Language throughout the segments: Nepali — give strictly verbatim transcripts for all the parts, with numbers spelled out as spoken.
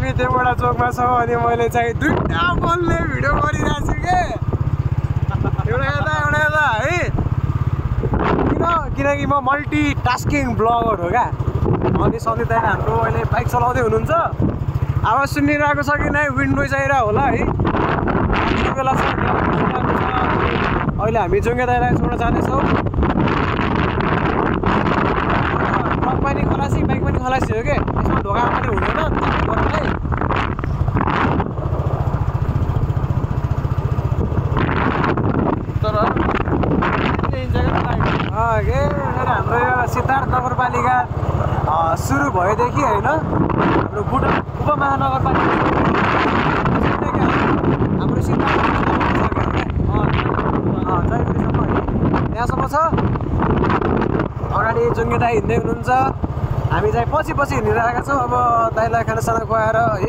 हामी देवडा चोकमा छौँ अनि मैले चाहिँ दुईटा बोल्ने भिडियो गरिरहेको छु के एउटा यता एउटा यता है किन किनकि म मल्टी टास्किङ ब्लगर हो क्या अनि सधैँ दाइ हाम्रो अहिले बाइक चलाउँदै हुनुहुन्छ आवाज सुनिरहेको छ कि नै विन्ड नोइज आइरहेको होला है यति बेला छ अहिले हामी जुङ्गे दाइलाई छोड्न जाँदैछौँ ट्रक पनि खलासी बाइक पनि खलासी हो कि यसमा ढोका पनि हुँदैन गर्नलाई तर के हाम्रो यो सिद्धार्थ नगरपालिका सुरु भएदेखि होइन हाम्रो बुढा उपमहानगरपालिका हाम्रो सिद्धार्थ यहाँसम्म छ अगाडि जुङ्गे दाइ हिँड्दै हुनुहुन्छ हामी चाहिँ पछि पछि हिँडिरहेका छौँ अब दाइलाई खानासाना खुवाएर है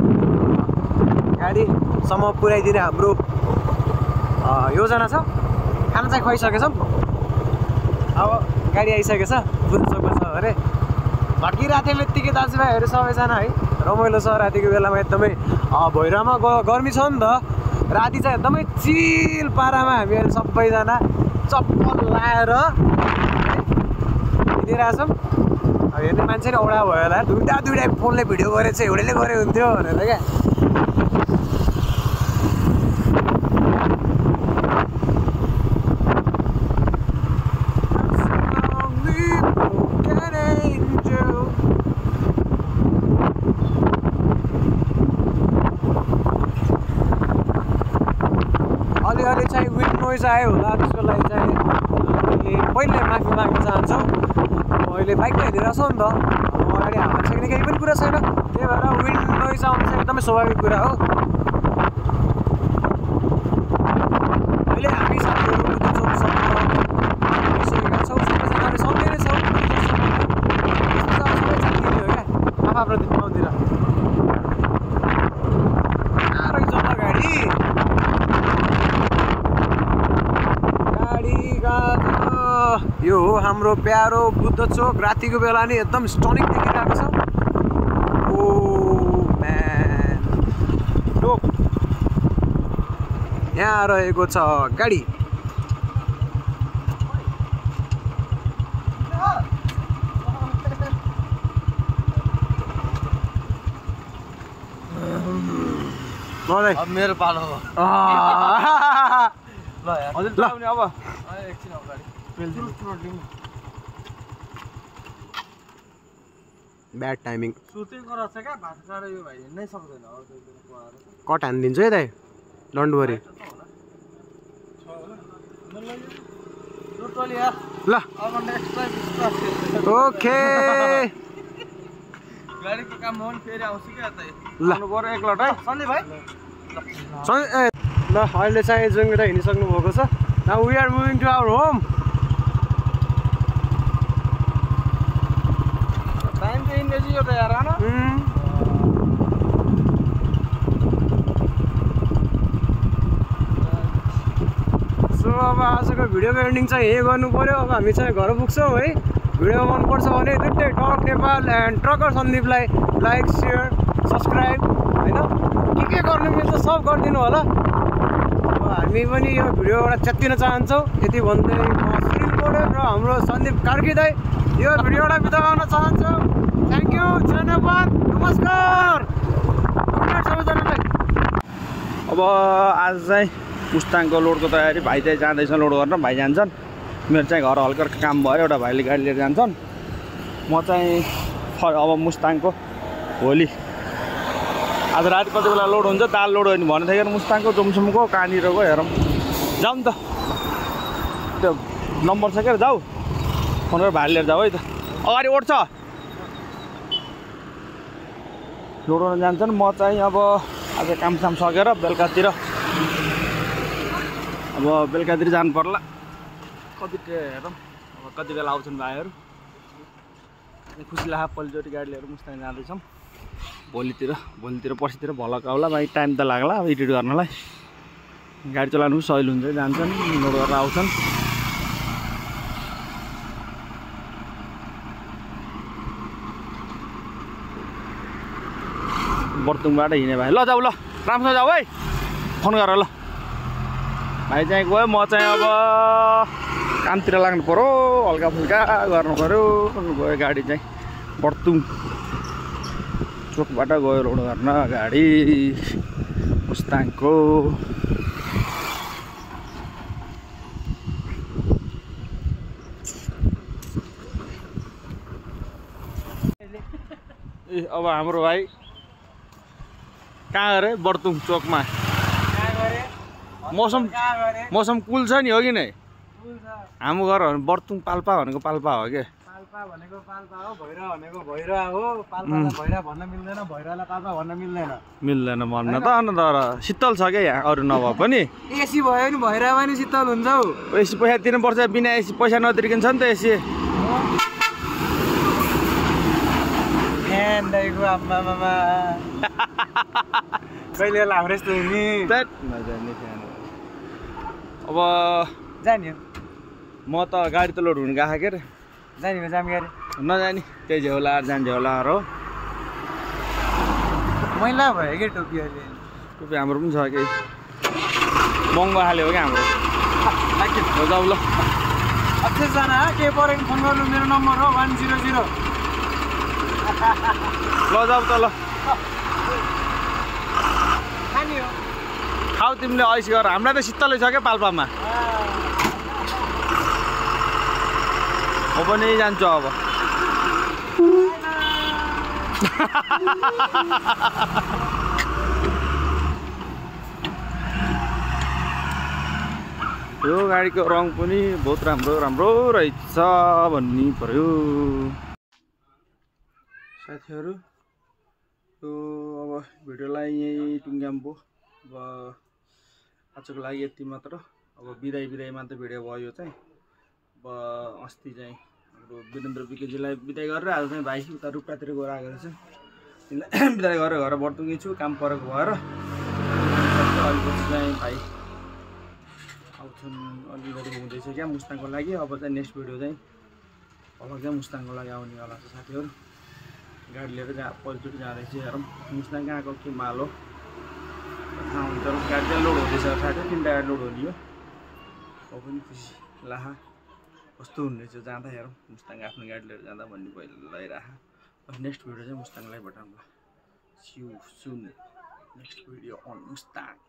गाडीसम्म पुर्याइदिने हाम्रो योजना छ खाना चाहिँ खुवाइसकेछौँ अब गाडी आइसकेछ बुझ्नुसक्नु छ अरे भड्किरहेको थियो यत्तिकै दाजुभाइहरू सबैजना है रमाइलो छ रातिको बेलामा एकदमै भैरवमा ग गर्मी छ नि त राति चाहिँ एकदमै चिल पारामा हामीहरू सबैजना चप्पल लाएर हिँडिरहेछौँ अब हेर्ने मान्छे नै औडा भयो होला दुइटा दुइटा फोनले भिडियो गरेर चाहिँ एउटैले गरे हुन्थ्यो भनेर क्या अलिअलि चाहिँ विन्ड नोइज आयो होला त्यसको लागि चाहिँ हामीले पहिले माफी माग्न चाहन्छौँ अहिले बाइकमा हिँडिरहेछौँ नि त अगाडि हावा छैन केही पनि कुरा छैन त्यही भएर विन्ड नोइज आउनु चाहिँ एकदमै स्वाभाविक कुरा हो अहिले हामी साथीहरू चोकसम्म आइसकेका छौँ सबैजनाले सँगै नै छौँ सबै जातिले हो क्या आफ्नो ठाउँतिर साह्रै चल्छ गाडी यो हो हाम्रो प्यारो बुद्ध चोक रातिको बेला नि एकदम स्टनिङ देखिरहेको छ ओ म्यान टोक यहाँ रहेको छ गाडी अब मेरो पालो हो ल हजुर ल अब एकछिन अब गाडी ब्याड टाइमिङ सुते गराछ क्या भात खाएर यो भाइ हिँड्नै सक्दैन कट हानिदिन्छु है दाइ डोन्ट वरी ल ओके गाडीको काम हो नि फेरि आउँछु क्या त ल बरु एकलट है सन्दीप भाइ ए ल अहिले चाहिँ जुङ्गे दाइ हिँडिसक्नु भएको छ now we are moving to our home time चाहिँ इन्डेजी यो त यार न सो अब आजको भिडियोको एन्डिङ चाहिँ यही गर्नु पऱ्यो अब हामी चाहिँ घर पुग्छौँ है भिडियो मनपर्छ भने दुइटै टक नेपाल एन्ड ट्रकर सन्दीपलाई लाइक सेयर सब्सक्राइब होइन के के गर्नु मिल्छ सब गरिदिनु होला हामी पनि यो भिडियो एउटा च्यात्तिन चाहन्छौँ यति भन्दै सुनिल पौडेल र हाम्रो सन्दीप कार्की दाइ यो भिडियोलाई बिदा गर्न चाहन्छौँ थ्याङ्क यू धन्यवाद नमस्कार सबैजनालाई अब आज चाहिँ मुस्ताङको लोडको तयारी भाइ चाहिँ जाँदैछ लोड गर्न भाइ जान्छन् मेरो चाहिँ घर हल्का काम भयो एउटा भाइले गाडी लिएर जान्छन् म चाहिँ अब मुस्ताङको भोलि आज राति कति बेला लोड हुन्छ दाल लोड हो भने भनेको थियो मुस्ताङको जुमसुमको कहाँनिरको हेरौँ जाउँ त त्यो नम्बर छ क्या जाऊ फोन गरेर भाइ लिएर जाऊ है त अगाडि ओढ्छ लोड गर्न जान्छन् म चाहिँ अब आज कामसाम सकेर बेलुकातिर अब बेलुकातिर जानु पर्ला कति हेरौँ अब कति बेला आउँछन् भाइहरू खुसी लाग्यो पहिलोचोटि गाडी लिएर मुस्ताङ जाँदैछौँ भोलितिर भोलितिर पर्सितिर भलक आउला भाइ टाइम त लाग्ला अब एडिट गर्नलाई गाडी चलाउनु पनि सजिलो हुन्छ जान्छन् लोड गरेर आउँछन् बर्तुङबाट हिँड्ने भाइ ल जाऊ ल राम्रोसँग जाऊ है फोन गर ल भाइ चाहिँ गयो म चाहिँ अब कामतिर लाग्नु पर्यो हल्का फुल्का गर्नु पर्यो गयो गाडी चाहिँ बर्तुङ चोकबाट गयो लोड गर्न गाडी मुस्ताङको ए अब हाम्रो भाइ कहाँ गरे बर्तुङ चोकमा मौसम मौसम कुल छ नि हो कि नै हाम्रो घर बर्तुङ पाल्पा भनेको पाल्पा हो के पाल्पा भनेको पाल्पा हो भैरा भनेको भैरा हो पाल्पालाई भैरा भन्न मिल्दैन भैरालाई पाल्पा भन्न मिल्दैन मिल्दैन भन्न त अन्त तर शीतल छ क्या यहाँ अरू नभए पनि एसी भयो नि भैरामा नि शीतल हुन्छ हौ एसी पैसा तिर्नुपर्छ बिना एसी पैसा नतिरिकन छ नि त एसी फ्यान दाइको आम्मामा कहिले लाग्यो यस्तो नि नजाने फ्यान अब जाने म त गाडी त लोड हुनु गएको के अरे जाने हो जाम गरे नजाने त्यही झ्याउला जान झ्याउला हो मैला भयो कि टोपी अहिले टोपी हाम्रो पनि छ केही महँगो हाल्यो हो क्या हाम्रो हो जाऊ ल अक्षयजना के पऱ्यो फोन गर्नु मेरो नम्बर हो वान जिरो जिरो ल जाऊ त ल खाने हो खाऊ तिमीले ऐस गर हामीलाई त शीतलै छ क्या पाल्पामा म पनि जान्छु अब यो गाडीको रङ पनि बहुत राम्रो राम्रो रहेछ भन्नु पर्यो साथीहरू यो अब भिडियोलाई यही टुङ्ग्याम भयो अब आजको लागि यति मात्र अब बिदाई बिदाईमा त भिडियो भयो चाहिँ अब अस्ति चाहिँ हाम्रो वीरेन्द्र विकेजीलाई बिदाई गरेर आज चाहिँ भाइ उता रुप्पातिर गएर आएको रहेछ तिमीलाई बिदाई गरेर घर बर्तुङै छु काम परेको भएर अलिकति चाहिँ भाइ आउँछन् अलिकति हुँदैछ क्या मुस्ताङको लागि अब चाहिँ नेक्स्ट भिडियो चाहिँ अलग चाहिँ मुस्ताङको लागि आउनेवाला छ साथीहरू गाडी लिएर जहाँ पहिलोचोटि जाँदैछ हेरौँ मुस्ताङ कहाँको के माल हो थाहा हुन्छ गाडी चाहिँ लोड हुँदैछ साथै तिनवटा गाडी लोड हुने हो अब पनि खुसी लाहा कस्तो हुने रहेछ जाँदा हेरौँ मुस्ताङ आफ्नो गाडी लिएर जाँदा भन्ने पहिला लगाइराख नेक्स्ट भिडियो चाहिँ मुस्ताङलाई पठाउँला see you soon next video on Mustang